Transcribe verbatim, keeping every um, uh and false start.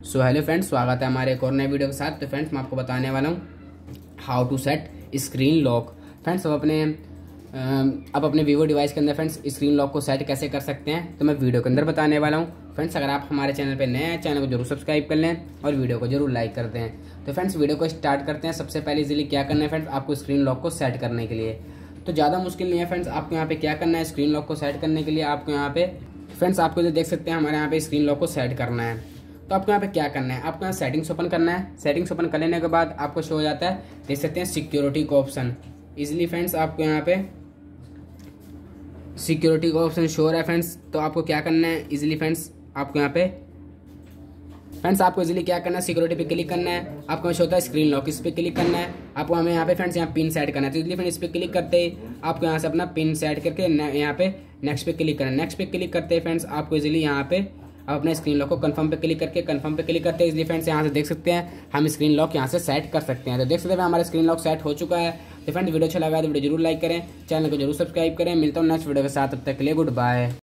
So hello friends, स्वागत है हमारे एक और नए वीडियो के साथ। तो फ्रेंड्स, मैं आपको बताने वाला हूँ how to set screen lock. Friends, अब अपने अब अपने वीवो डिवाइस के अंदर फ्रेंड्स स्क्रीन लॉक को सेट कैसे कर सकते हैं तो मैं वीडियो के अंदर बताने वाला हूँ। फ्रेंड्स, अगर आप हमारे चैनल पर नए हैं, चैनल को जरूर सब्सक्राइब कर लें और वीडियो को जरूर लाइक कर दें। तो फ्रेंड्स, वीडियो को स्टार्ट करते हैं। सबसे पहले इजीली क्या करना है फ्रेंड्स, आपको स्क्रीन लॉक को सेट करने के लिए तो ज़्यादा मुश्किल नहीं है फ्रेंड्स। आपको यहाँ पे क्या करना है, स्क्रीन लॉक को सेट करने के लिए आपको यहाँ पे फ्रेंड्स आपको जो देख सकते हैं हमारे यहाँ पे स्क्रीन लॉक को सेट करना है। तो आपको यहाँ पे क्या करना है, आपको यहाँ सेटिंग्स ओपन करना है। सेटिंग्स ओपन कर लेने के बाद आपको शो हो जाता है, देख सकते हैं सिक्योरिटी का ऑप्शन। इजीली फ्रेंड्स आपको यहाँ पे सिक्योरिटी का ऑप्शन शो हो रहा है फ्रेंड्स। तो आपको क्या करना है, इजीली फ्रेंड्स आपको यहाँ पे फ्रेंड्स आपको इजीली क्या करना है, सिक्योरिटी पे क्लिक करना है। आपको शो होता है स्क्रीन लॉक, इस पे क्लिक करना है। आपको हमें यहाँ पे फ्रेंड्स यहाँ पिन सेट करना है। तो इजीली फ्रेंड्स इस पे क्लिक करते ही आपको यहाँ से अपना पिन सेट करके यहाँ पे नेक्स्ट पे क्लिक करना है। नेक्स्ट पे क्लिक करते हैं फ्रेंड्स आपको इजीली यहाँ पे आप अपने स्क्रीन लॉक को कंफर्म पे क्लिक करके कंफर्म पे क्लिक करते हैं। इसलिए फ्रेंड्स यहाँ से देख सकते हैं हम स्क्रीन लॉक यहाँ से सेट कर सकते हैं। तो देख सकते हैं हमारा स्क्रीन लॉक सेट हो चुका है। तो फ्रेंड्स, वीडियो अच्छा लगा तो वीडियो जरूर लाइक करें, चैनल को जरूर सब्सक्राइब करें। मिलता हूँ नेक्स्ट वीडियो के साथ, तब तक के लिए गुड बाय।